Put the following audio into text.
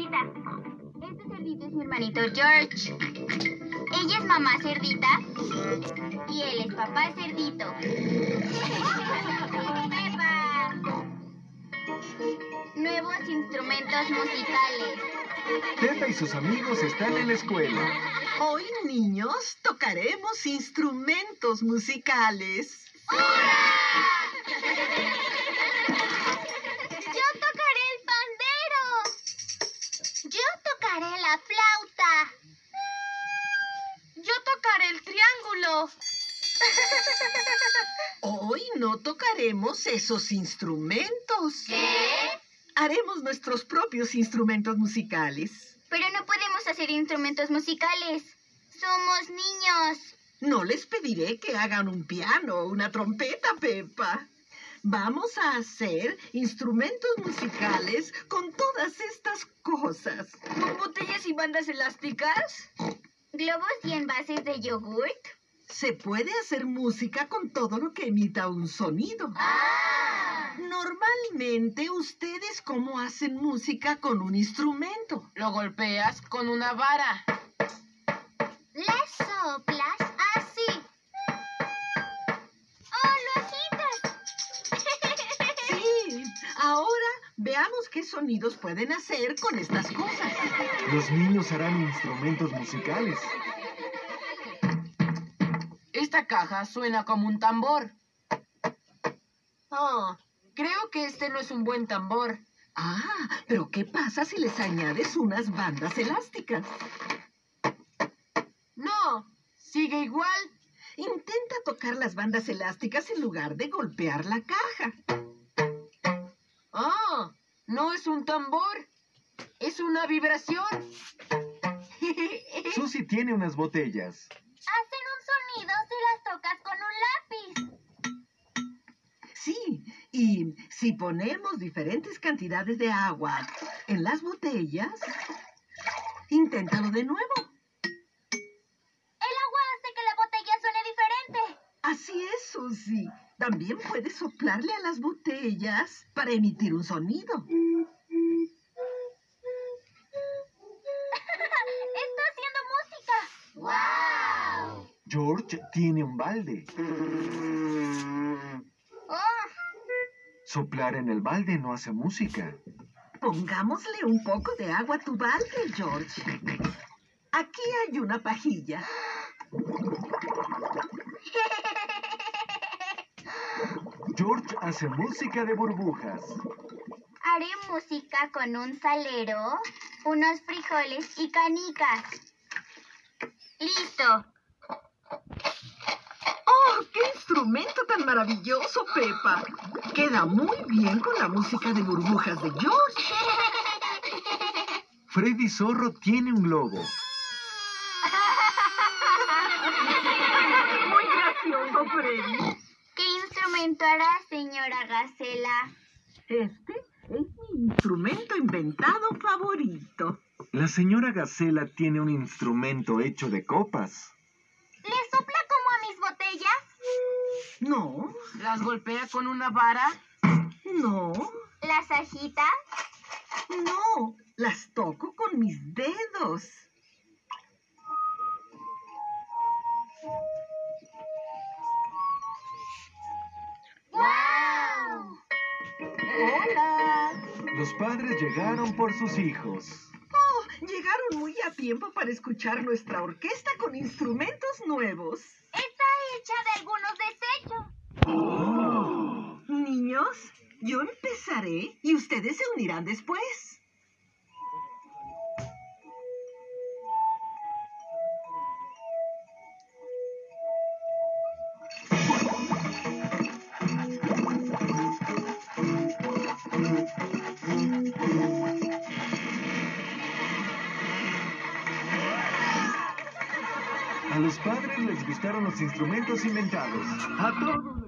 Cerdita. Este cerdito es mi hermanito George. Ella es mamá cerdita y él es papá cerdito. ¡Pepa! Nuevos instrumentos musicales. Pepa y sus amigos están en la escuela. Hoy, niños, tocaremos instrumentos musicales. Yo tocaré el pandero. Yo tocaré la flauta. Yo tocaré el triángulo. Hoy no tocaremos esos instrumentos. ¿Qué? Haremos nuestros propios instrumentos musicales. Pero no podemos hacer instrumentos musicales. Somos niños. No les pediré que hagan un piano o una trompeta, Pepa. Vamos a hacer instrumentos musicales con todas estas cosas. ¿Con botellas y bandas elásticas? ¿Globos y envases de yogurt? Se puede hacer música con todo lo que emita un sonido. Normalmente, ¿ustedes cómo hacen música con un instrumento? Lo golpeas con una vara. Le soplas así. ¡Oh, lo agitas! Sí, ahora veamos qué sonidos pueden hacer con estas cosas. Los niños harán instrumentos musicales. Esta caja suena como un tambor. Oh, creo que este no es un buen tambor. Ah, pero ¿qué pasa si les añades unas bandas elásticas? No, sigue igual. Intenta tocar las bandas elásticas en lugar de golpear la caja. Oh, no es un tambor. Es una vibración. Susie tiene unas botellas. Hacen un sonido si las tocas con un lápiz. Sí, y si ponemos diferentes cantidades de agua en las botellas, inténtalo de nuevo. El agua hace que la botella suene diferente. Así es, Susie. También puedes soplarle a las botellas para emitir un sonido. ¡Está haciendo música! ¡Wow! George tiene un balde. Oh, Soplar en el balde no hace música. Pongámosle un poco de agua a tu balde, George. Aquí hay una pajilla. George hace música de burbujas. haré música con un salero, unos frijoles y canicas. ¡Listo! ¡Oh, qué instrumento tan maravilloso, Pepa! Queda muy bien con la música de burbujas de George. Freddy Zorro tiene un globo. Muy gracioso, Freddy. ¿Qué instrumento hará, señora Gacela? Este es mi instrumento inventado favorito. La señora Gacela tiene un instrumento hecho de copas. ¿Le sopla como a mis botellas? No, ¿Las golpea con una vara? no, ¿Las agita? no. Las toco con mis dedos. ¡Guau! ¡Hola! Los padres llegaron por sus hijos. Oh, llegaron muy a tiempo para escuchar nuestra orquesta con instrumentos nuevos. Está hecha de algunos desechos. Niños, yo empezaré y ustedes se unirán después. A los padres les gustaron los instrumentos inventados. A todos